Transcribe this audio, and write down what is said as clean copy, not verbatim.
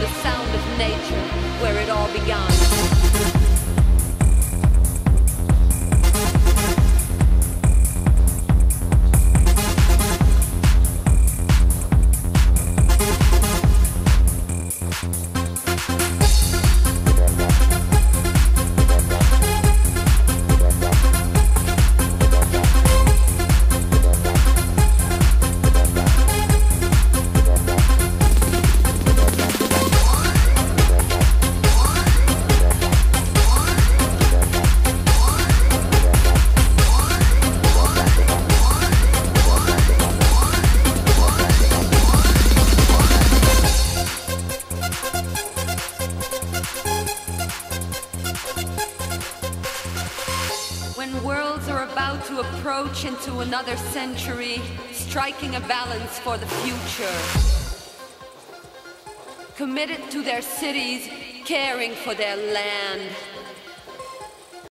the sound of nature where it all began. When worlds are about to approach into another century, striking a balance for the future. Committed to their cities, caring for their land.